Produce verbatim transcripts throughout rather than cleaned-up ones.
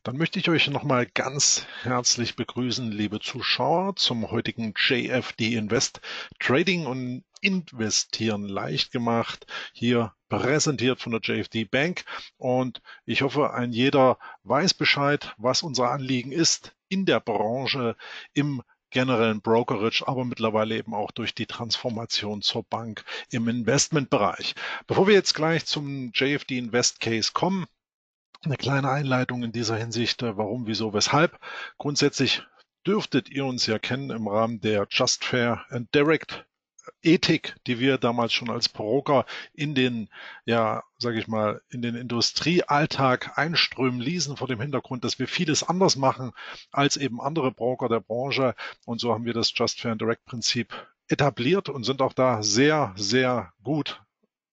Dann möchte ich euch nochmal ganz herzlich begrüßen, liebe Zuschauer, zum heutigen J F D Invest Trading und Investieren leicht gemacht. Hier präsentiert von der J F D Bank. Und ich hoffe, ein jeder weiß Bescheid, was unser Anliegen ist in der Branche, im generellen Brokerage, aber mittlerweile eben auch durch die Transformation zur Bank im Investmentbereich. Bevor wir jetzt gleich zum J F D Invest Case kommen, eine kleine Einleitung in dieser Hinsicht, äh, warum, wieso, weshalb. Grundsätzlich dürftet ihr uns ja kennen im Rahmen der Just Fair and Direct Ethik, die wir damals schon als Broker in den, ja, sage ich mal, in den Industriealltag einströmen ließen, vor dem Hintergrund, dass wir vieles anders machen als eben andere Broker der Branche. Und so haben wir das Just Fair and Direct Prinzip etabliert und sind auch da sehr, sehr gut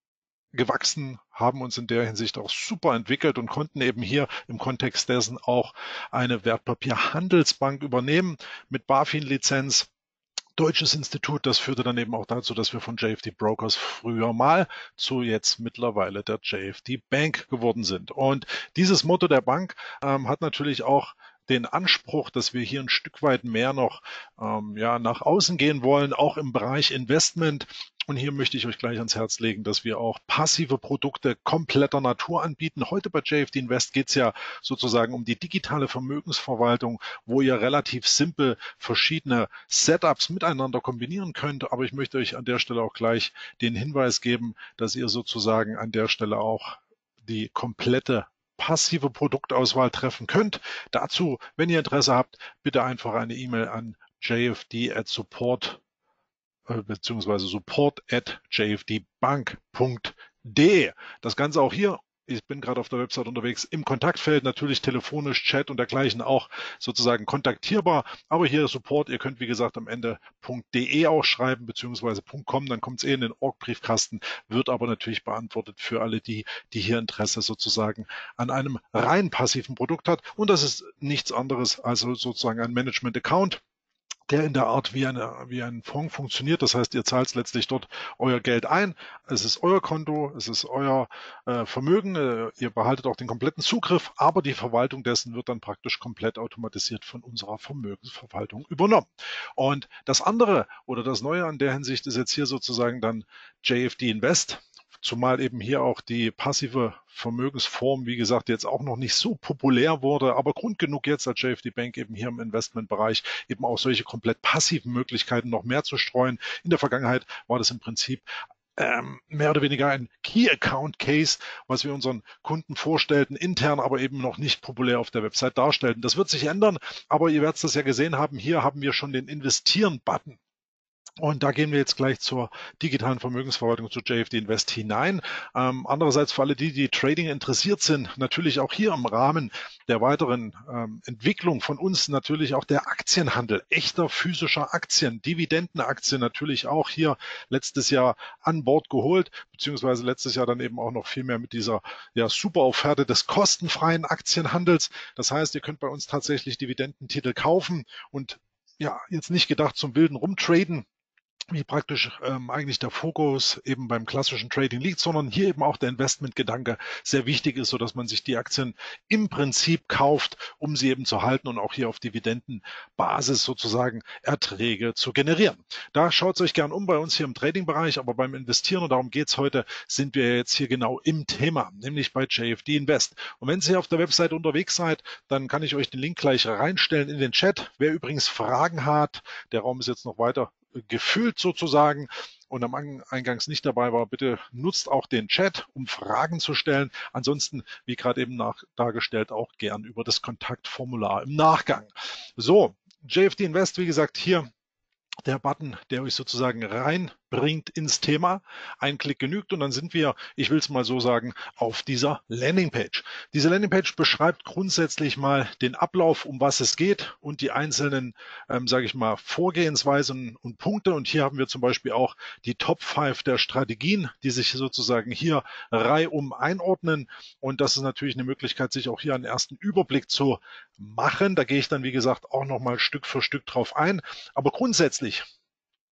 gewachsen, haben uns in der Hinsicht auch super entwickelt und konnten eben hier im Kontext dessen auch eine Wertpapierhandelsbank übernehmen mit BaFin-Lizenz. Deutsches Institut, das führte dann eben auch dazu, dass wir von J F D Brokers früher mal zu jetzt mittlerweile der J F D Bank geworden sind. Und dieses Motto der Bank ähm, hat natürlich auch den Anspruch, dass wir hier ein Stück weit mehr noch ähm, ja, nach außen gehen wollen, auch im Bereich Investment. Und hier möchte ich euch gleich ans Herz legen, dass wir auch passive Produkte kompletter Natur anbieten. Heute bei J F D Invest geht es ja sozusagen um die digitale Vermögensverwaltung, wo ihr relativ simpel verschiedene Setups miteinander kombinieren könnt. Aber ich möchte euch an der Stelle auch gleich den Hinweis geben, dass ihr sozusagen an der Stelle auch die komplette passive Produktauswahl treffen könnt. Dazu, wenn ihr Interesse habt, bitte einfach eine E-Mail an j f d at support beziehungsweise support at j f d bank punkt d e. Das Ganze auch hier, ich bin gerade auf der Website unterwegs, im Kontaktfeld natürlich telefonisch, Chat und dergleichen auch sozusagen kontaktierbar. Aber hier Support, ihr könnt wie gesagt am Ende .de auch schreiben, beziehungsweise .com, dann kommt es eh in den Org-Briefkasten, wird aber natürlich beantwortet für alle die, die hier Interesse sozusagen an einem rein passiven Produkt hat. Und das ist nichts anderes als sozusagen ein Management-Account, der in der Art wie, eine, wie ein Fonds funktioniert. Das heißt, ihr zahlt letztlich dort euer Geld ein. Es ist euer Konto, es ist euer äh, Vermögen. Äh, ihr behaltet auch den kompletten Zugriff, aber die Verwaltung dessen wird dann praktisch komplett automatisiert von unserer Vermögensverwaltung übernommen. Und das andere oder das Neue an der Hinsicht ist jetzt hier sozusagen dann J F D Invest. Zumal eben hier auch die passive Vermögensform, wie gesagt, jetzt auch noch nicht so populär wurde, aber Grund genug jetzt als J F D Bank eben hier im Investmentbereich eben auch solche komplett passiven Möglichkeiten noch mehr zu streuen. In der Vergangenheit war das im Prinzip ähm, mehr oder weniger ein Key Account Case, was wir unseren Kunden vorstellten, intern, aber eben noch nicht populär auf der Website darstellten. Das wird sich ändern, aber ihr werdet das ja gesehen haben. Hier haben wir schon den Investieren-Button. Und da gehen wir jetzt gleich zur digitalen Vermögensverwaltung, zu J F D Invest hinein. Ähm, andererseits für alle die, die Trading interessiert sind, natürlich auch hier im Rahmen der weiteren ähm, Entwicklung von uns natürlich auch der Aktienhandel, echter physischer Aktien, Dividendenaktien natürlich auch hier letztes Jahr an Bord geholt, beziehungsweise letztes Jahr dann eben auch noch viel mehr mit dieser ja, Superaufhärte des kostenfreien Aktienhandels. Das heißt, ihr könnt bei uns tatsächlich Dividendentitel kaufen und ja, jetzt nicht gedacht zum wilden Rumtraden, wie praktisch ähm, eigentlich der Fokus eben beim klassischen Trading liegt, sondern hier eben auch der Investmentgedanke sehr wichtig ist, so dass man sich die Aktien im Prinzip kauft, um sie eben zu halten und auch hier auf Dividendenbasis sozusagen Erträge zu generieren. Da schaut es euch gern um bei uns hier im Trading-Bereich, aber beim Investieren, und darum geht es heute, sind wir jetzt hier genau im Thema, nämlich bei J F D Invest. Und wenn ihr auf der Website unterwegs seid, dann kann ich euch den Link gleich reinstellen in den Chat. Wer übrigens Fragen hat, der Raum ist jetzt noch weiter gefüllt sozusagen und am Eingangs nicht dabei war, bitte nutzt auch den Chat, um Fragen zu stellen. Ansonsten, wie gerade eben nach, dargestellt, auch gern über das Kontaktformular im Nachgang. So, J F D Invest, wie gesagt, hier der Button, der euch sozusagen reinbringt ins Thema. Ein Klick genügt und dann sind wir, ich will es mal so sagen, auf dieser Landingpage. Diese Landingpage beschreibt grundsätzlich mal den Ablauf, um was es geht und die einzelnen, ähm, sage ich mal, Vorgehensweisen und Punkte. Und hier haben wir zum Beispiel auch die Top fünf der Strategien, die sich sozusagen hier reihum einordnen. Und das ist natürlich eine Möglichkeit, sich auch hier einen ersten Überblick zu machen. Da gehe ich dann, wie gesagt, auch nochmal Stück für Stück drauf ein. Aber grundsätzlich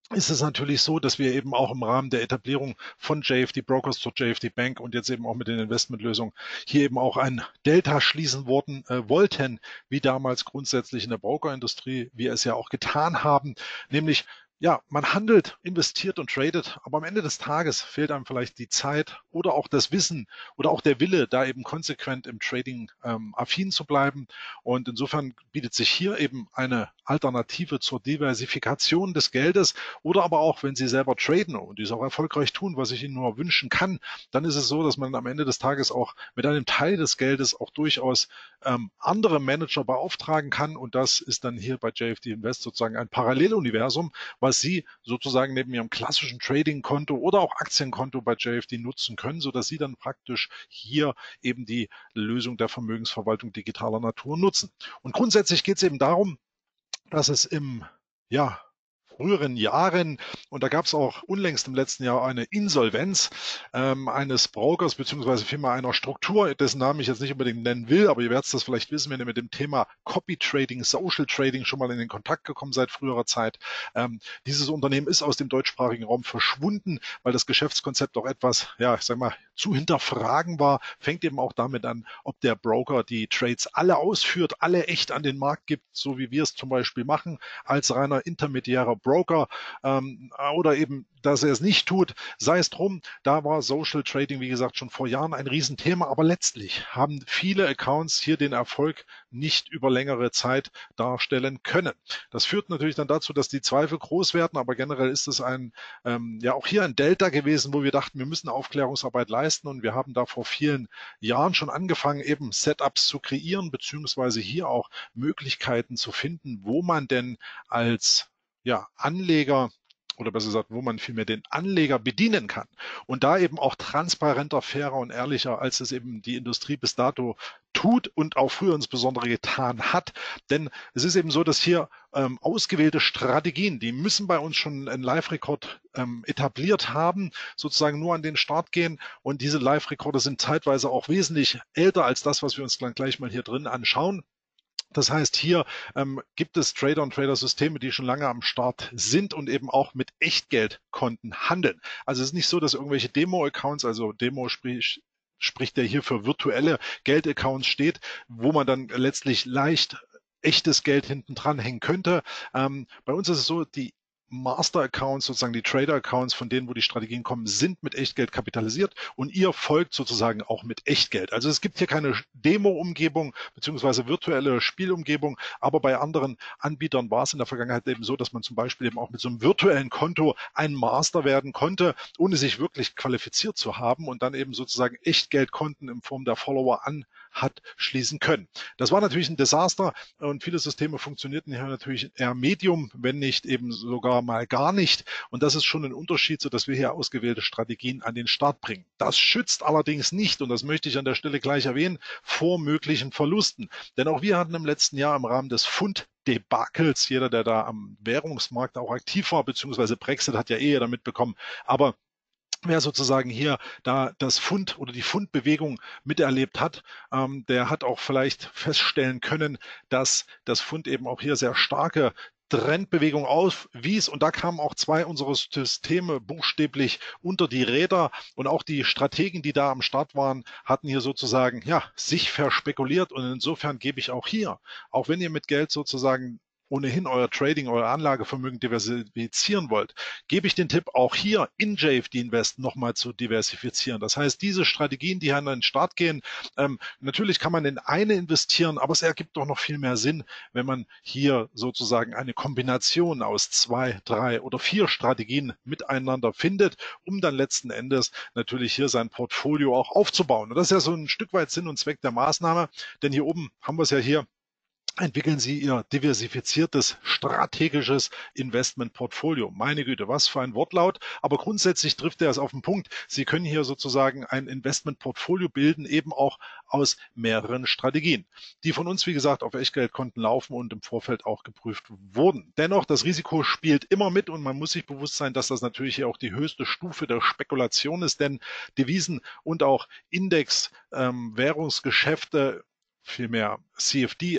ist es natürlich so, dass wir eben auch im Rahmen der Etablierung von J F D Brokers zur J F D Bank und jetzt eben auch mit den Investmentlösungen hier eben auch ein Delta schließen worden, äh, wollten, wie damals grundsätzlich in der Brokerindustrie wir es ja auch getan haben, nämlich ja, man handelt, investiert und tradet, aber am Ende des Tages fehlt einem vielleicht die Zeit oder auch das Wissen oder auch der Wille, da eben konsequent im Trading ähm, affin zu bleiben. Und insofern bietet sich hier eben eine Alternative zur Diversifikation des Geldes oder aber auch, wenn Sie selber traden und dies auch erfolgreich tun, was ich Ihnen nur wünschen kann, dann ist es so, dass man am Ende des Tages auch mit einem Teil des Geldes auch durchaus ähm, andere Manager beauftragen kann. Und das ist dann hier bei J F D Invest sozusagen ein Paralleluniversum, was Sie sozusagen neben Ihrem klassischen Trading-Konto oder auch Aktienkonto bei J F D nutzen können, sodass Sie dann praktisch hier eben die Lösung der Vermögensverwaltung digitaler Natur nutzen. Und grundsätzlich geht es eben darum, dass es im ja, früheren Jahren, und da gab es auch unlängst im letzten Jahr eine Insolvenz ähm, eines Brokers beziehungsweise vielmehr einer Struktur, dessen Namen ich jetzt nicht unbedingt nennen will, aber ihr werdet das vielleicht wissen, wenn ihr mit dem Thema Copy Trading, Social Trading schon mal in den Kontakt gekommen seid früherer Zeit. Ähm, dieses Unternehmen ist aus dem deutschsprachigen Raum verschwunden, weil das Geschäftskonzept auch etwas, ja, ich sag mal, zu hinterfragen war. Fängt eben auch damit an, ob der Broker die Trades alle ausführt, alle echt an den Markt gibt, so wie wir es zum Beispiel machen, als reiner intermediärer Broker ähm, oder eben, dass er es nicht tut, sei es drum, da war Social Trading, wie gesagt, schon vor Jahren ein Riesenthema, aber letztlich haben viele Accounts hier den Erfolg nicht über längere Zeit darstellen können. Das führt natürlich dann dazu, dass die Zweifel groß werden, aber generell ist es ein, ähm, ja auch hier ein Delta gewesen, wo wir dachten, wir müssen Aufklärungsarbeit leisten und wir haben da vor vielen Jahren schon angefangen, eben Setups zu kreieren, beziehungsweise hier auch Möglichkeiten zu finden, wo man denn als ja, Anleger oder besser gesagt, wo man vielmehr den Anleger bedienen kann. Und da eben auch transparenter, fairer und ehrlicher, als es eben die Industrie bis dato tut und auch früher insbesondere getan hat. Denn es ist eben so, dass hier ähm, ausgewählte Strategien, die müssen bei uns schon einen Live-Rekord ähm, etabliert haben, sozusagen nur an den Start gehen. Und diese Live-Rekorde sind zeitweise auch wesentlich älter als das, was wir uns dann gleich mal hier drin anschauen. Das heißt, hier ähm, gibt es Trader und Trader-Systeme, die schon lange am Start sind und eben auch mit Echtgeldkonten handeln. Also es ist nicht so, dass irgendwelche Demo-Accounts, also Demo sprich, spricht der hier für virtuelle Geldaccounts steht, wo man dann letztlich leicht echtes Geld hinten dran hängen könnte. Ähm, bei uns ist es so, die Master-Accounts, sozusagen die Trader-Accounts, von denen, wo die Strategien kommen, sind mit Echtgeld kapitalisiert und ihr folgt sozusagen auch mit Echtgeld. Also es gibt hier keine Demo-Umgebung beziehungsweise virtuelle Spielumgebung, aber bei anderen Anbietern war es in der Vergangenheit eben so, dass man zum Beispiel eben auch mit so einem virtuellen Konto ein Master werden konnte, ohne sich wirklich qualifiziert zu haben und dann eben sozusagen Echtgeldkonten in Form der Follower an hat schließen können. Das war natürlich ein Desaster und viele Systeme funktionierten hier natürlich eher medium, wenn nicht eben sogar mal gar nicht. Und das ist schon ein Unterschied, sodass wir hier ausgewählte Strategien an den Start bringen. Das schützt allerdings nicht, und das möchte ich an der Stelle gleich erwähnen, vor möglichen Verlusten. Denn auch wir hatten im letzten Jahr im Rahmen des Pfund Debakels, jeder, der da am Währungsmarkt auch aktiv war, beziehungsweise Brexit hat ja eh jeder mitbekommen, aber wer sozusagen hier da das Pfund oder die Pfundbewegung miterlebt hat, ähm, der hat auch vielleicht feststellen können, dass das Pfund eben auch hier sehr starke Trendbewegung aufwies und da kamen auch zwei unserer Systeme buchstäblich unter die Räder und auch die Strategen, die da am Start waren, hatten hier sozusagen ja sich verspekuliert und insofern gebe ich auch hier, auch wenn ihr mit Geld sozusagen ohnehin euer Trading, euer Anlagevermögen diversifizieren wollt, gebe ich den Tipp, auch hier in J F D Invest nochmal zu diversifizieren. Das heißt, diese Strategien, die an den Start gehen, ähm, natürlich kann man in eine investieren, aber es ergibt doch noch viel mehr Sinn, wenn man hier sozusagen eine Kombination aus zwei, drei oder vier Strategien miteinander findet, um dann letzten Endes natürlich hier sein Portfolio auch aufzubauen. Und das ist ja so ein Stück weit Sinn und Zweck der Maßnahme, denn hier oben haben wir es ja hier, entwickeln Sie Ihr diversifiziertes strategisches Investmentportfolio. Meine Güte, was für ein Wortlaut. Aber grundsätzlich trifft er es auf den Punkt. Sie können hier sozusagen ein Investmentportfolio bilden, eben auch aus mehreren Strategien, die von uns, wie gesagt, auf Echtgeldkonten laufen und im Vorfeld auch geprüft wurden. Dennoch, das Risiko spielt immer mit und man muss sich bewusst sein, dass das natürlich hier auch die höchste Stufe der Spekulation ist, denn Devisen und auch Index, ähm, Währungsgeschäfte, vielmehr C F D,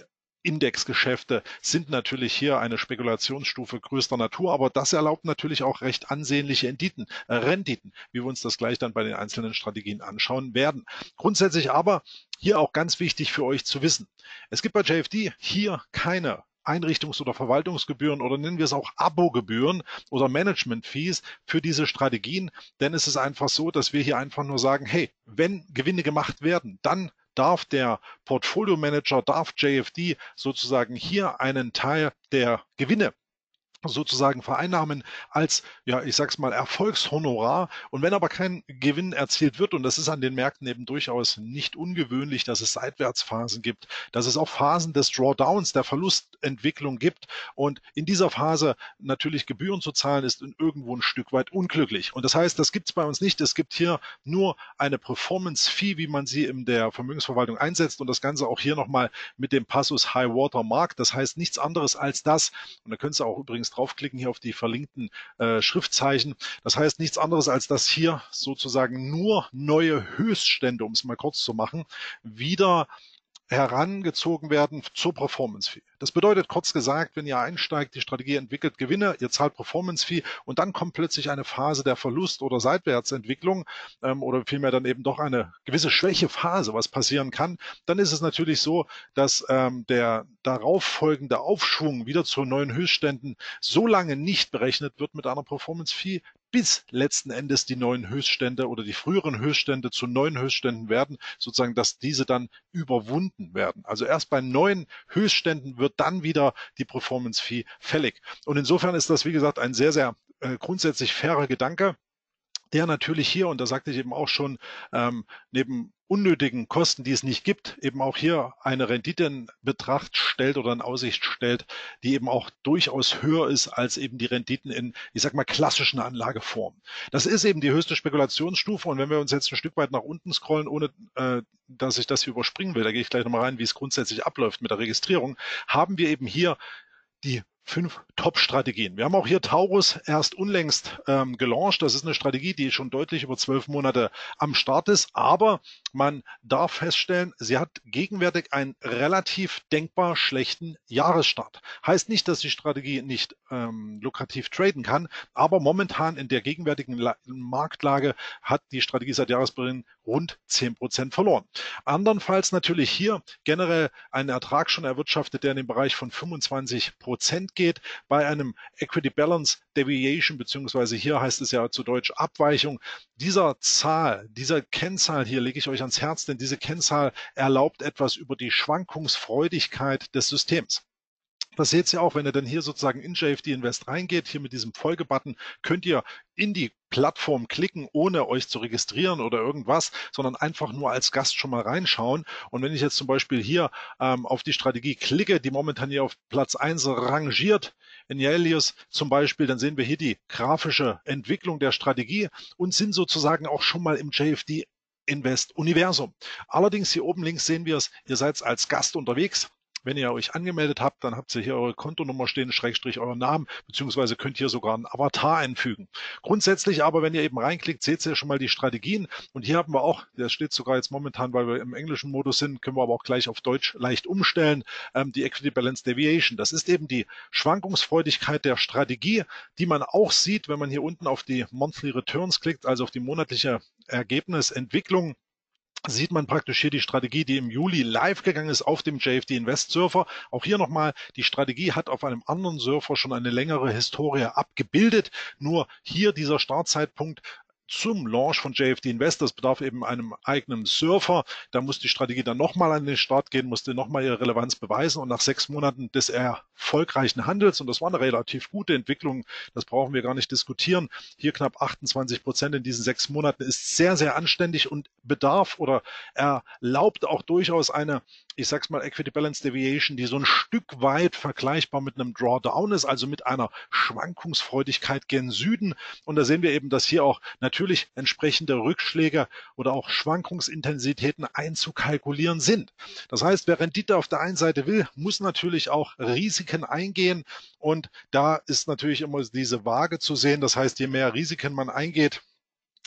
Indexgeschäfte sind natürlich hier eine Spekulationsstufe größter Natur, aber das erlaubt natürlich auch recht ansehnliche Renditen, äh, Renditen, wie wir uns das gleich dann bei den einzelnen Strategien anschauen werden. Grundsätzlich aber hier auch ganz wichtig für euch zu wissen: Es gibt bei J F D hier keine Einrichtungs- oder Verwaltungsgebühren oder nennen wir es auch Abogebühren oder Management-Fees für diese Strategien, denn es ist einfach so, dass wir hier einfach nur sagen, hey, wenn Gewinne gemacht werden, dann darf der Portfolio Manager, darf J F D sozusagen hier einen Teil der Gewinne sozusagen vereinnahmen als, ja, ich sag's mal, Erfolgshonorar. Und wenn aber kein Gewinn erzielt wird, und das ist an den Märkten eben durchaus nicht ungewöhnlich, dass es Seitwärtsphasen gibt, dass es auch Phasen des Drawdowns, der Verlustentwicklung gibt. Und in dieser Phase natürlich Gebühren zu zahlen, ist irgendwo ein Stück weit unglücklich. Und das heißt, das gibt's bei uns nicht. Es gibt hier nur eine Performance-Fee, wie man sie in der Vermögensverwaltung einsetzt. Und das Ganze auch hier nochmal mit dem Passus High Water Mark. Das heißt nichts anderes als das. Und da könnt ihr auch übrigens draufklicken hier auf die verlinkten äh, Schriftzeichen. Das heißt nichts anderes, als dass hier sozusagen nur neue Höchststände, um es mal kurz zu machen, wieder herangezogen werden zur Performance Fee. Das bedeutet kurz gesagt, wenn ihr einsteigt, die Strategie entwickelt Gewinne, ihr zahlt Performance Fee und dann kommt plötzlich eine Phase der Verlust- oder Seitwärtsentwicklung ähm, oder vielmehr dann eben doch eine gewisse Schwächephase, was passieren kann, dann ist es natürlich so, dass ähm, der darauf folgende Aufschwung wieder zu neuen Höchstständen so lange nicht berechnet wird mit einer Performance Fee, bis letzten Endes die neuen Höchststände oder die früheren Höchststände zu neuen Höchstständen werden, sozusagen, dass diese dann überwunden werden. Also erst bei neuen Höchstständen wird dann wieder die Performance Fee fällig. Und insofern ist das, wie gesagt, ein sehr, sehr äh, grundsätzlich fairer Gedanke, der natürlich hier, und da sagte ich eben auch schon, ähm, neben unnötigen Kosten, die es nicht gibt, eben auch hier eine Rendite in Betracht stellt oder in Aussicht stellt, die eben auch durchaus höher ist als eben die Renditen in, ich sag mal, klassischen Anlageformen. Das ist eben die höchste Spekulationsstufe, und wenn wir uns jetzt ein Stück weit nach unten scrollen, ohne äh, dass ich das hier überspringen will, da gehe ich gleich nochmal rein, wie es grundsätzlich abläuft mit der Registrierung, haben wir eben hier die fünf Top-Strategien. Wir haben auch hier Taurus erst unlängst ähm, gelauncht. Das ist eine Strategie, die schon deutlich über zwölf Monate am Start ist, aber man darf feststellen, sie hat gegenwärtig einen relativ denkbar schlechten Jahresstart. Heißt nicht, dass die Strategie nicht ähm, lukrativ traden kann, aber momentan in der gegenwärtigen La Marktlage hat die Strategie seit Jahresbeginn rund zehn Prozent verloren. Andernfalls natürlich hier generell einen Ertrag schon erwirtschaftet, der in den Bereich von fünfundzwanzig Prozent geht, bei einem Equity Balance Deviation, beziehungsweise hier heißt es ja zu Deutsch Abweichung. Dieser Zahl, dieser Kennzahl hier lege ich euch ans Herz, denn diese Kennzahl erlaubt etwas über die Schwankungsfreudigkeit des Systems. Das seht ihr auch, wenn ihr dann hier sozusagen in J F D Invest reingeht, hier mit diesem Folgebutton, könnt ihr in die Plattform klicken, ohne euch zu registrieren oder irgendwas, sondern einfach nur als Gast schon mal reinschauen. Und wenn ich jetzt zum Beispiel hier ähm, auf die Strategie klicke, die momentan hier auf Platz eins rangiert, in Elios zum Beispiel, dann sehen wir hier die grafische Entwicklung der Strategie und sind sozusagen auch schon mal im J F D Invest Universum. Allerdings hier oben links sehen wir es, ihr seid als Gast unterwegs. Wenn ihr euch angemeldet habt, dann habt ihr hier eure Kontonummer stehen, Schrägstrich euren Namen, beziehungsweise könnt hier sogar einen Avatar einfügen. Grundsätzlich aber, wenn ihr eben reinklickt, seht ihr schon mal die Strategien. Und hier haben wir auch, das steht sogar jetzt momentan, weil wir im englischen Modus sind, können wir aber auch gleich auf Deutsch leicht umstellen, ähm, die Equity Balance Deviation. Das ist eben die Schwankungsfreudigkeit der Strategie, die man auch sieht, wenn man hier unten auf die Monthly Returns klickt, also auf die monatliche Ergebnisentwicklung. Sieht man praktisch hier die Strategie, die im Juli live gegangen ist auf dem J F D Invest Surfer. Auch hier nochmal, die Strategie hat auf einem anderen Surfer schon eine längere Historie abgebildet. Nur hier dieser Startzeitpunkt zum Launch von J F D Invest, das bedarf eben einem eigenen Surfer. Da muss die Strategie dann nochmal an den Start gehen, musste nochmal ihre Relevanz beweisen, und nach sechs Monaten des erfolgreichen Handels, und das war eine relativ gute Entwicklung, das brauchen wir gar nicht diskutieren, hier knapp achtundzwanzig Prozent in diesen sechs Monaten ist sehr, sehr anständig und bedarf oder erlaubt auch durchaus eine, ich sag's mal, Equity Balance Deviation, die so ein Stück weit vergleichbar mit einem Drawdown ist, also mit einer Schwankungsfreudigkeit gen Süden. Und da sehen wir eben, dass hier auch natürlich entsprechende Rückschläge oder auch Schwankungsintensitäten einzukalkulieren sind. Das heißt, wer Rendite auf der einen Seite will, muss natürlich auch Risiken eingehen. Und da ist natürlich immer diese Waage zu sehen. Das heißt, je mehr Risiken man eingeht,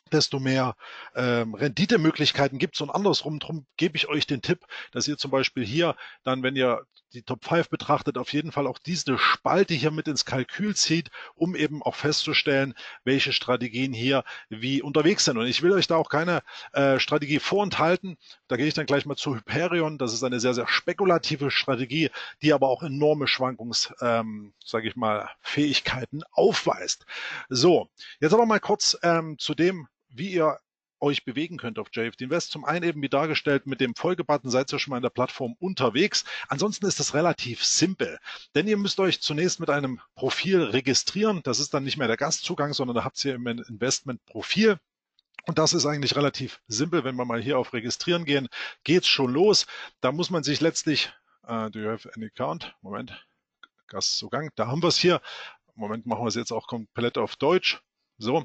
desto mehr ähm, Renditemöglichkeiten gibt es und andersrum. Darum gebe ich euch den Tipp, dass ihr zum Beispiel hier dann, wenn ihr die Top fünf betrachtet, auf jeden Fall auch diese Spalte hier mit ins Kalkül zieht, um eben auch festzustellen, welche Strategien hier wie unterwegs sind. Und ich will euch da auch keine äh, Strategie vorenthalten. Da gehe ich dann gleich mal zu Hyperion. Das ist eine sehr, sehr spekulative Strategie, die aber auch enorme Schwankungs, ähm, sage ich mal, Fähigkeiten aufweist. So, jetzt aber mal kurz ähm, zu dem, wie ihr euch bewegen könnt auf J F D Invest. Zum einen eben wie dargestellt mit dem Folgebutton seid ihr schon mal in der Plattform unterwegs. Ansonsten ist das relativ simpel, denn ihr müsst euch zunächst mit einem Profil registrieren. Das ist dann nicht mehr der Gastzugang, sondern da habt ihr im Investment-Profil. Und das ist eigentlich relativ simpel. Wenn wir mal hier auf Registrieren gehen, geht's schon los. Da muss man sich letztlich, uh, do you have any account? Moment, Gastzugang, da haben wir es hier. Moment, machen wir es jetzt auch komplett auf Deutsch. So.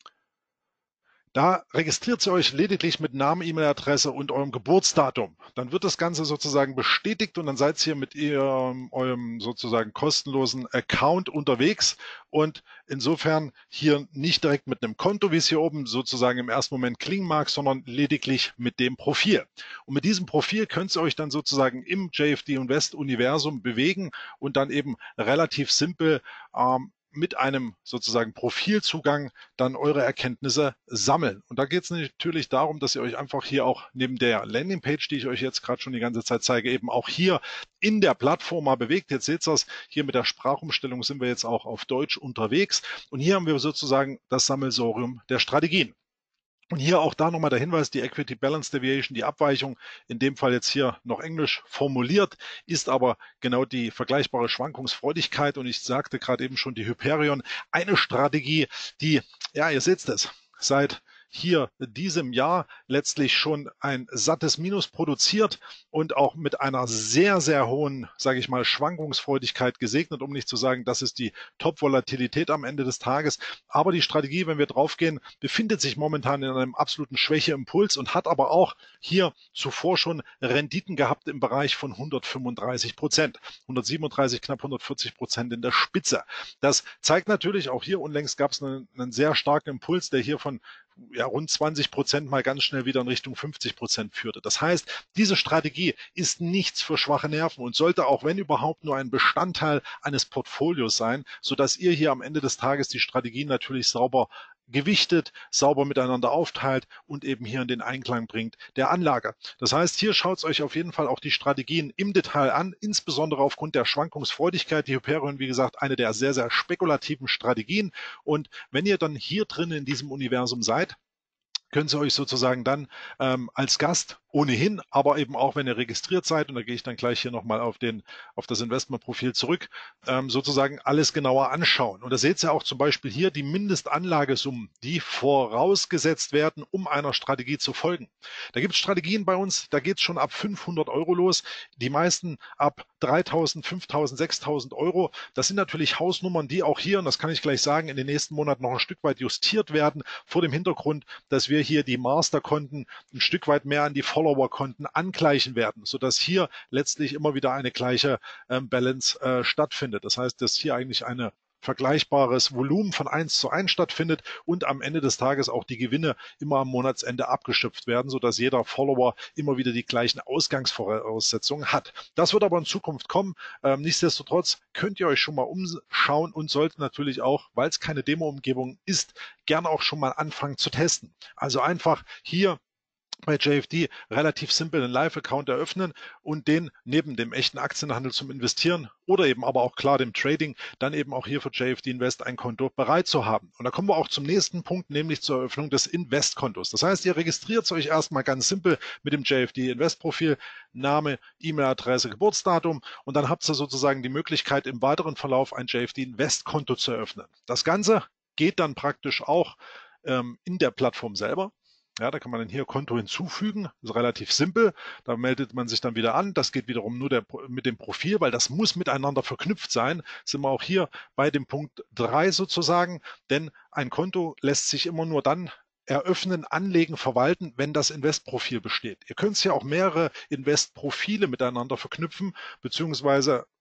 Da registriert ihr euch lediglich mit Namen, E-Mail-Adresse und eurem Geburtsdatum. Dann wird das Ganze sozusagen bestätigt und dann seid ihr mit ihrem, eurem sozusagen kostenlosen Account unterwegs und insofern hier nicht direkt mit einem Konto, wie es hier oben sozusagen im ersten Moment klingen mag, sondern lediglich mit dem Profil. Und mit diesem Profil könnt ihr euch dann sozusagen im J F D Invest Universum bewegen und dann eben relativ simpel ähm, mit einem sozusagen Profilzugang dann eure Erkenntnisse sammeln. Und da geht es natürlich darum, dass ihr euch einfach hier auch neben der Landingpage, die ich euch jetzt gerade schon die ganze Zeit zeige, eben auch hier in der Plattform mal bewegt. Jetzt seht ihr das, hier mit der Sprachumstellung sind wir jetzt auch auf Deutsch unterwegs. Und hier haben wir sozusagen das Sammelsorium der Strategien. Und hier auch da nochmal der Hinweis, die Equity Balance Deviation, die Abweichung, in dem Fall jetzt hier noch englisch formuliert, ist aber genau die vergleichbare Schwankungsfreudigkeit. Und ich sagte gerade eben schon, die Hyperion, eine Strategie, die, ja, ihr seht es, seit hier diesem Jahr letztlich schon ein sattes Minus produziert und auch mit einer sehr, sehr hohen, sage ich mal, Schwankungsfreudigkeit gesegnet, um nicht zu sagen, das ist die Top-Volatilität am Ende des Tages. Aber die Strategie, wenn wir draufgehen, befindet sich momentan in einem absoluten Schwächeimpuls und hat aber auch hier zuvor schon Renditen gehabt im Bereich von hundertfünfunddreißig Prozent, hundertsiebenunddreißig, knapp hundertvierzig Prozent in der Spitze. Das zeigt natürlich, auch hier unlängst gab es einen, einen sehr starken Impuls, der hier von ja, rund zwanzig Prozent mal ganz schnell wieder in Richtung fünfzig Prozent führte. Das heißt, diese Strategie ist nichts für schwache Nerven und sollte auch, wenn überhaupt, nur ein Bestandteil eines Portfolios sein, sodass ihr hier am Ende des Tages die Strategien natürlich sauber gewichtet, sauber miteinander aufteilt und eben hier in den Einklang bringt der Anlage. Das heißt, hier schaut es euch auf jeden Fall auch die Strategien im Detail an, insbesondere aufgrund der Schwankungsfreudigkeit. Die Hyperion, wie gesagt, eine der sehr, sehr spekulativen Strategien. Und wenn ihr dann hier drin in diesem Universum seid, können Sie euch sozusagen dann ähm, als Gast ohnehin, aber eben auch, wenn ihr registriert seid, und da gehe ich dann gleich hier nochmal auf den, auf das Investmentprofil zurück, ähm, sozusagen alles genauer anschauen. Und da seht ihr auch zum Beispiel hier die Mindestanlagesummen, die vorausgesetzt werden, um einer Strategie zu folgen. Da gibt es Strategien bei uns, da geht es schon ab fünfhundert Euro los, die meisten ab dreitausend, fünftausend, sechstausend Euro. Das sind natürlich Hausnummern, die auch hier, und das kann ich gleich sagen, in den nächsten Monaten noch ein Stück weit justiert werden, vor dem Hintergrund, dass wir hier die Masterkonten ein Stück weit mehr an die Follower-Konten angleichen werden, sodass hier letztlich immer wieder eine gleiche ähm, Balance äh, stattfindet. Das heißt, dass hier eigentlich eine vergleichbares Volumen von eins zu eins stattfindet und am Ende des Tages auch die Gewinne immer am Monatsende abgeschöpft werden, sodass jeder Follower immer wieder die gleichen Ausgangsvoraussetzungen hat. Das wird aber in Zukunft kommen. Ähm, nichtsdestotrotz könnt ihr euch schon mal umschauen und solltet natürlich auch, weil es keine Demo-Umgebung ist, gerne auch schon mal anfangen zu testen. Also einfach hier bei J F D relativ simpel einen Live-Account eröffnen und den neben dem echten Aktienhandel zum Investieren oder eben aber auch klar dem Trading dann eben auch hier für J F D Invest ein Konto bereit zu haben. Und da kommen wir auch zum nächsten Punkt, nämlich zur Eröffnung des Investkontos. Das heißt, ihr registriert euch erstmal ganz simpel mit dem J F D Invest Profil, Name, E-Mail-Adresse, Geburtsdatum und dann habt ihr sozusagen die Möglichkeit im weiteren Verlauf ein J F D Invest Konto zu eröffnen. Das Ganze geht dann praktisch auch ähm, in der Plattform selber. Ja, da kann man dann hier Konto hinzufügen, das ist relativ simpel. Da meldet man sich dann wieder an. Das geht wiederum nur der, mit dem Profil, weil das muss miteinander verknüpft sein. Sind wir auch hier bei dem Punkt drei sozusagen, denn ein Konto lässt sich immer nur dann eröffnen, anlegen, verwalten, wenn das Investprofil besteht. Ihr könnt ja auch mehrere Investprofile miteinander verknüpfen, beziehungsweise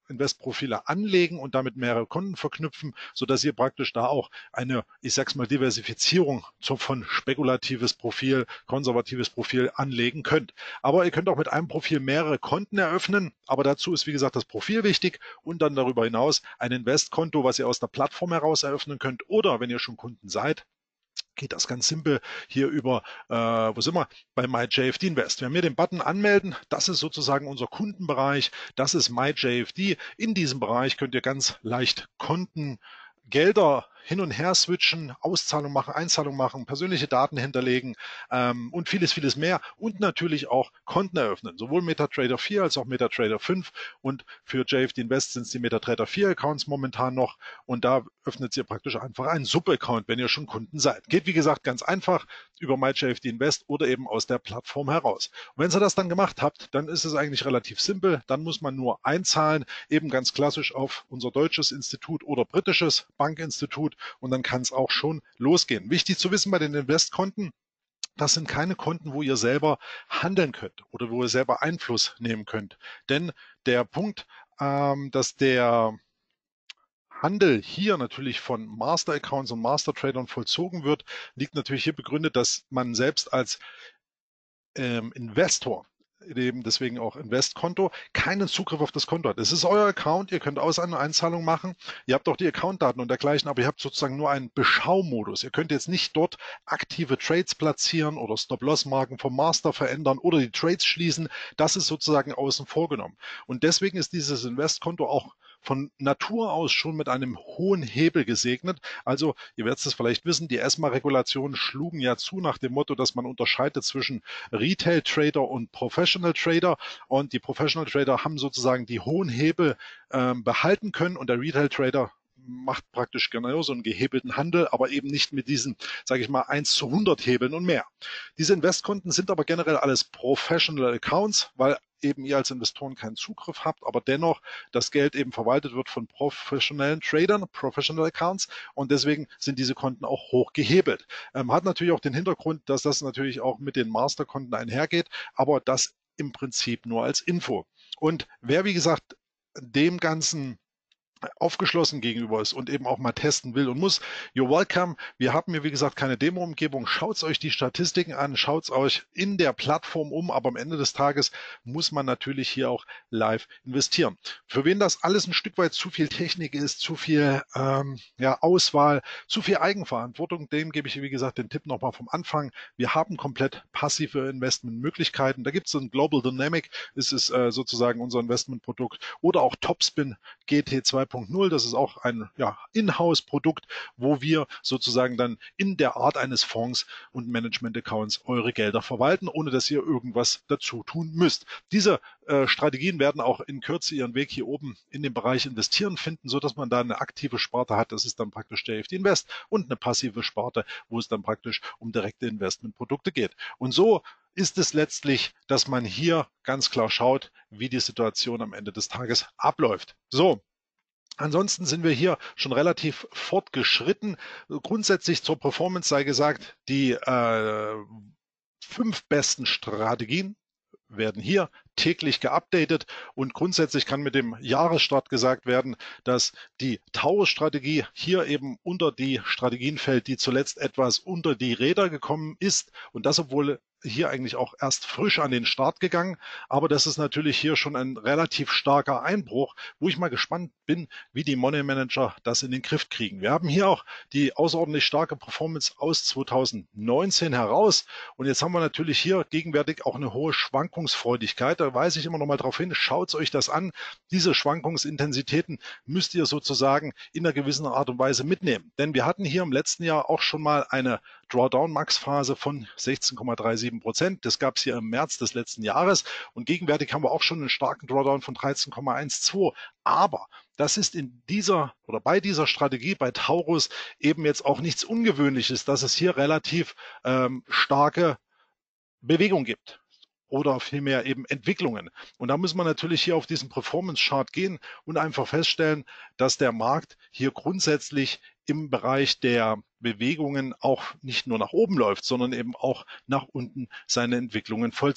Investprofile anlegen und damit mehrere Konten verknüpfen, sodass ihr praktisch da auch eine, ich sag's mal, Diversifizierung zum, von spekulatives Profil, konservatives Profil anlegen könnt. Aber ihr könnt auch mit einem Profil mehrere Konten eröffnen, aber dazu ist wie gesagt das Profil wichtig und dann darüber hinaus ein Investkonto, was ihr aus der Plattform heraus eröffnen könnt, oder wenn ihr schon Kunden seid, geht das ganz simpel hier über, äh, wo sind wir? Bei MyJFD Invest. Wenn wir den Button anmelden, das ist sozusagen unser Kundenbereich, das ist MyJFD. In diesem Bereich könnt ihr ganz leicht Konten, Gelder hin und her switchen, Auszahlung machen, Einzahlung machen, persönliche Daten hinterlegen ähm, und vieles, vieles mehr und natürlich auch Konten eröffnen, sowohl MetaTrader vier als auch MetaTrader fünf und für J F D Invest sind es die MetaTrader vier Accounts momentan noch und da öffnet ihr praktisch einfach einen Sub-Account, wenn ihr schon Kunden seid. Geht wie gesagt ganz einfach über MyJFD Invest oder eben aus der Plattform heraus. Und wenn ihr das dann gemacht habt, dann ist es eigentlich relativ simpel, dann muss man nur einzahlen, eben ganz klassisch auf unser deutsches Institut oder britisches Bankinstitut und dann kann es auch schon losgehen. Wichtig zu wissen bei den Investkonten, das sind keine Konten, wo ihr selber handeln könnt oder wo ihr selber Einfluss nehmen könnt. Denn der Punkt, ähm, dass der Handel hier natürlich von Master Accounts und Master Tradern vollzogen wird, liegt natürlich hier begründet, dass man selbst als ähm, Investor, eben deswegen auch Investkonto, keinen Zugriff auf das Konto hat. Es ist euer Account, ihr könnt aus eine Einzahlung machen, ihr habt auch die Accountdaten und dergleichen, aber ihr habt sozusagen nur einen Beschaumodus. Ihr könnt jetzt nicht dort aktive Trades platzieren oder Stop-Loss-Marken vom Master verändern oder die Trades schließen. Das ist sozusagen außen vor genommen. Und deswegen ist dieses Investkonto auch von Natur aus schon mit einem hohen Hebel gesegnet. Also, ihr werdet es vielleicht wissen, die ESMA-Regulationen schlugen ja zu nach dem Motto, dass man unterscheidet zwischen Retail-Trader und Professional-Trader. Und die Professional-Trader haben sozusagen die hohen Hebel äh, behalten können und der Retail-Trader macht praktisch genauso einen gehebelten Handel, aber eben nicht mit diesen, sage ich mal, eins zu hundert Hebeln und mehr. Diese Investkonten sind aber generell alles Professional Accounts, weil eben ihr als Investoren keinen Zugriff habt, aber dennoch das Geld eben verwaltet wird von professionellen Tradern, Professional Accounts und deswegen sind diese Konten auch hoch gehebelt. Ähm, hat natürlich auch den Hintergrund, dass das natürlich auch mit den Masterkonten einhergeht, aber das im Prinzip nur als Info. Und wer, wie gesagt, dem Ganzen aufgeschlossen gegenüber ist und eben auch mal testen will und muss, you're welcome. Wir haben hier, wie gesagt, keine Demo-Umgebung. Schaut euch die Statistiken an, schaut euch in der Plattform um, aber am Ende des Tages muss man natürlich hier auch live investieren. Für wen das alles ein Stück weit zu viel Technik ist, zu viel ähm, ja, Auswahl, zu viel Eigenverantwortung, dem gebe ich, wie gesagt, den Tipp nochmal vom Anfang. Wir haben komplett passive Investmentmöglichkeiten. Da gibt es so ein Global Dynamic, das ist äh, sozusagen unser Investmentprodukt, oder auch Topspin G T zwei Punkt null. Das ist auch ein ja, Inhouse-Produkt, wo wir sozusagen dann in der Art eines Fonds und Management-Accounts eure Gelder verwalten, ohne dass ihr irgendwas dazu tun müsst. Diese äh, Strategien werden auch in Kürze ihren Weg hier oben in den Bereich Investieren finden, sodass man da eine aktive Sparte hat. Das ist dann praktisch J F D Invest und eine passive Sparte, wo es dann praktisch um direkte Investmentprodukte geht. Und so ist es letztlich, dass man hier ganz klar schaut, wie die Situation am Ende des Tages abläuft. So. Ansonsten sind wir hier schon relativ fortgeschritten. Grundsätzlich zur Performance sei gesagt, die äh, fünf besten Strategien werden hier täglich geupdatet und grundsätzlich kann mit dem Jahresstart gesagt werden, dass die Taurus-Strategie hier eben unter die Strategien fällt, die zuletzt etwas unter die Räder gekommen ist und das, obwohl hier eigentlich auch erst frisch an den Start gegangen, aber das ist natürlich hier schon ein relativ starker Einbruch, wo ich mal gespannt bin, wie die Money Manager das in den Griff kriegen. Wir haben hier auch die außerordentlich starke Performance aus zweitausendneunzehn heraus und jetzt haben wir natürlich hier gegenwärtig auch eine hohe Schwankungsfreudigkeit. Da weise ich immer noch mal darauf hin, schaut euch das an. Diese Schwankungsintensitäten müsst ihr sozusagen in einer gewissen Art und Weise mitnehmen, denn wir hatten hier im letzten Jahr auch schon mal eine Drawdown-Max-Phase von sechzehn Komma siebenunddreißig Prozent. Das gab es hier im März des letzten Jahres und gegenwärtig haben wir auch schon einen starken Drawdown von dreizehn Komma zwölf. Aber das ist in dieser oder bei dieser Strategie bei Taurus eben jetzt auch nichts Ungewöhnliches, dass es hier relativ ähm, starke Bewegung gibt. Oder vielmehr eben Entwicklungen. Und da muss man natürlich hier auf diesen Performance-Chart gehen und einfach feststellen, dass der Markt hier grundsätzlich im Bereich der Bewegungen auch nicht nur nach oben läuft, sondern eben auch nach unten seine Entwicklungen vollzieht.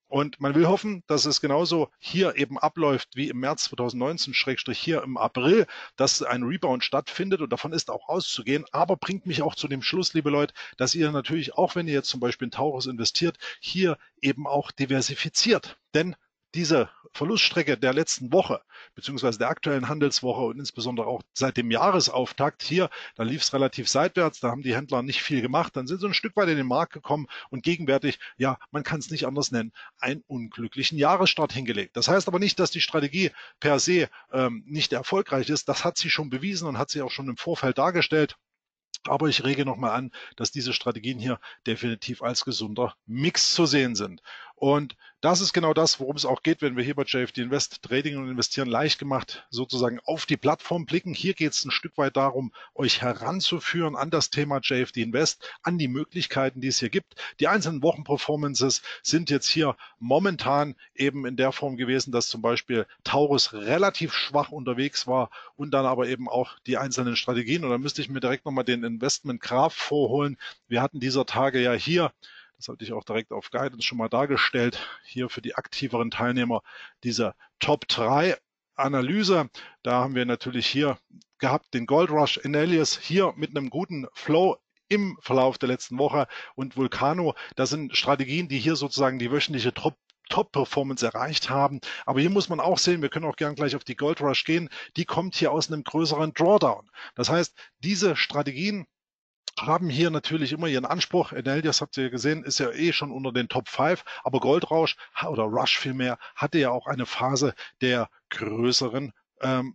Und man will hoffen, dass es genauso hier eben abläuft wie im März zweitausendneunzehn, Schrägstrich hier im April, dass ein Rebound stattfindet und davon ist auch auszugehen. Aber bringt mich auch zu dem Schluss, liebe Leute, dass ihr natürlich, auch wenn ihr jetzt zum Beispiel in Taurus investiert, hier eben auch diversifiziert. Denn diese Verluststrecke der letzten Woche, beziehungsweise der aktuellen Handelswoche und insbesondere auch seit dem Jahresauftakt hier, da lief es relativ seitwärts, da haben die Händler nicht viel gemacht, dann sind sie ein Stück weit in den Markt gekommen und gegenwärtig, ja, man kann es nicht anders nennen, einen unglücklichen Jahresstart hingelegt. Das heißt aber nicht, dass die Strategie per se ähm, nicht erfolgreich ist. Das hat sie schon bewiesen und hat sie auch schon im Vorfeld dargestellt. Aber ich rege nochmal an, dass diese Strategien hier definitiv als gesunder Mix zu sehen sind. Und das ist genau das, worum es auch geht, wenn wir hier bei J F D Invest Trading und Investieren leicht gemacht sozusagen auf die Plattform blicken. Hier geht es ein Stück weit darum, euch heranzuführen an das Thema J F D Invest, an die Möglichkeiten, die es hier gibt. Die einzelnen Wochenperformances sind jetzt hier momentan eben in der Form gewesen, dass zum Beispiel Taurus relativ schwach unterwegs war und dann aber eben auch die einzelnen Strategien. Und da müsste ich mir direkt nochmal den Investment Graph vorholen. Wir hatten dieser Tage ja hier, das hatte ich auch direkt auf Guidance schon mal dargestellt, hier für die aktiveren Teilnehmer diese Top drei Analyse. Da haben wir natürlich hier gehabt den Gold Rush Enelius hier mit einem guten Flow im Verlauf der letzten Woche und Vulcano. Das sind Strategien, die hier sozusagen die wöchentliche Top Top-Performance erreicht haben. Aber hier muss man auch sehen, wir können auch gern gleich auf die Gold Rush gehen, die kommt hier aus einem größeren Drawdown. Das heißt, diese Strategien haben hier natürlich immer ihren Anspruch. Enelius, habt ihr ja gesehen, ist ja eh schon unter den Top fünf, aber Goldrausch oder Rush vielmehr hatte ja auch eine Phase der größeren ähm,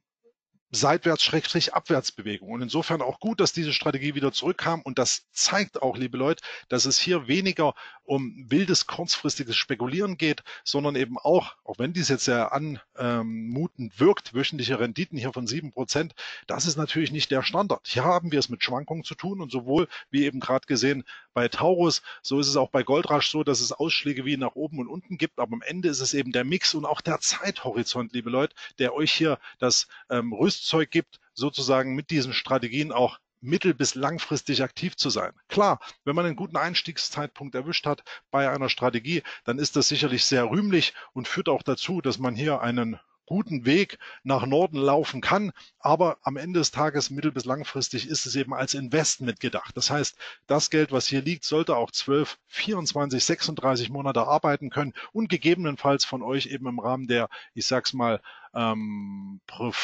Seitwärts-Abwärtsbewegung. Und insofern auch gut, dass diese Strategie wieder zurückkam. Und das zeigt auch, liebe Leute, dass es hier weniger um wildes, kurzfristiges Spekulieren geht, sondern eben auch, auch wenn dies jetzt sehr anmutend wirkt, wöchentliche Renditen hier von sieben Prozent, das ist natürlich nicht der Standard. Hier haben wir es mit Schwankungen zu tun und sowohl, wie eben gerade gesehen, bei Taurus, so ist es auch bei Goldrausch so, dass es Ausschläge wie nach oben und unten gibt, aber am Ende ist es eben der Mix und auch der Zeithorizont, liebe Leute, der euch hier das ähm, Rüstzeug gibt, sozusagen mit diesen Strategien auch mittel- bis langfristig aktiv zu sein. Klar, wenn man einen guten Einstiegszeitpunkt erwischt hat bei einer Strategie, dann ist das sicherlich sehr rühmlich und führt auch dazu, dass man hier einen guten Weg nach Norden laufen kann, aber am Ende des Tages mittel- bis langfristig ist es eben als Investment gedacht. Das heißt, das Geld, was hier liegt, sollte auch zwölf, vierundzwanzig, sechsunddreißig Monate arbeiten können und gegebenenfalls von euch eben im Rahmen der, ich sag's mal, ähm,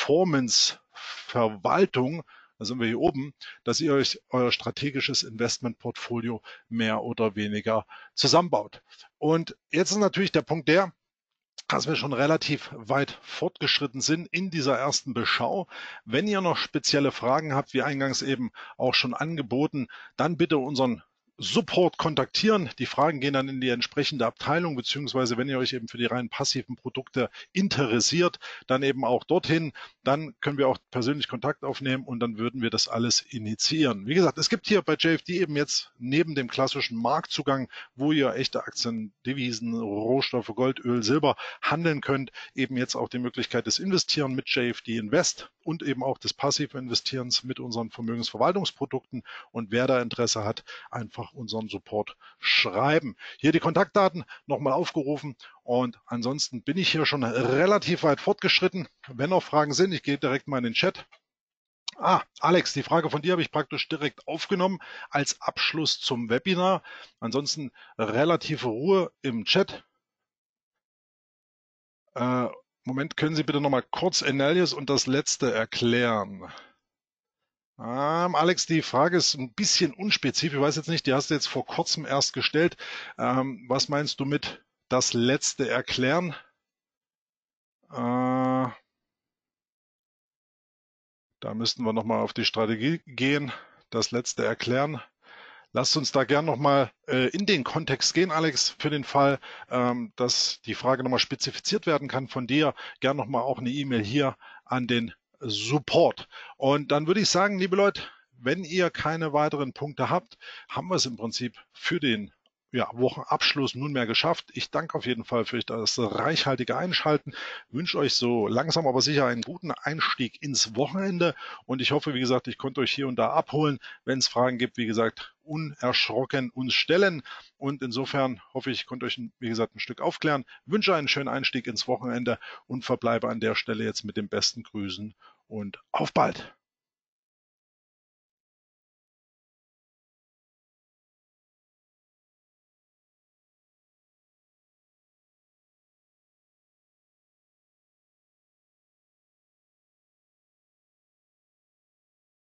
Performance-Verwaltung, da sind wir hier oben, dass ihr euch euer strategisches Investmentportfolio mehr oder weniger zusammenbaut. Und jetzt ist natürlich der Punkt der, dass wir schon relativ weit fortgeschritten sind in dieser ersten Beschau. Wenn ihr noch spezielle Fragen habt, wie eingangs eben auch schon angeboten, dann bitte unseren Support kontaktieren. Die Fragen gehen dann in die entsprechende Abteilung, beziehungsweise wenn ihr euch eben für die rein passiven Produkte interessiert, dann eben auch dorthin. Dann können wir auch persönlich Kontakt aufnehmen und dann würden wir das alles initiieren. Wie gesagt, es gibt hier bei J F D eben jetzt neben dem klassischen Marktzugang, wo ihr echte Aktien, Devisen, Rohstoffe, Gold, Öl, Silber handeln könnt, eben jetzt auch die Möglichkeit des Investieren mit J F D Invest und eben auch des passiven Investierens mit unseren Vermögensverwaltungsprodukten. Und wer da Interesse hat, einfach unseren Support schreiben. Hier die Kontaktdaten nochmal aufgerufen und ansonsten bin ich hier schon relativ weit fortgeschritten. Wenn noch Fragen sind, ich gehe direkt mal in den Chat. Ah, Alex, die Frage von dir habe ich praktisch direkt aufgenommen als Abschluss zum Webinar. Ansonsten relative Ruhe im Chat. Äh, Moment, können Sie bitte nochmal kurz Enelius und das letzte erklären? Ähm, Alex, die Frage ist ein bisschen unspezifisch. Ich weiß jetzt nicht, die hast du jetzt vor kurzem erst gestellt. Ähm, was meinst du mit das letzte erklären? Äh, da müssten wir nochmal auf die Strategie gehen. Das letzte erklären. Lasst uns da gern nochmal äh, in den Kontext gehen, Alex, für den Fall, ähm, dass die Frage nochmal spezifiziert werden kann von dir. Gern nochmal auch eine E-Mail hier an den Support. Und dann würde ich sagen, liebe Leute, wenn ihr keine weiteren Punkte habt, haben wir es im Prinzip für den ja, Wochenabschluss nunmehr geschafft. Ich danke auf jeden Fall für das reichhaltige Einschalten, wünsche euch so langsam aber sicher einen guten Einstieg ins Wochenende und ich hoffe, wie gesagt, ich konnte euch hier und da abholen. Wenn es Fragen gibt, wie gesagt, unerschrocken uns stellen und insofern hoffe ich, ich konnte euch, wie gesagt, ein Stück aufklären. Wünsche einen schönen Einstieg ins Wochenende und verbleibe an der Stelle jetzt mit den besten Grüßen und auf bald.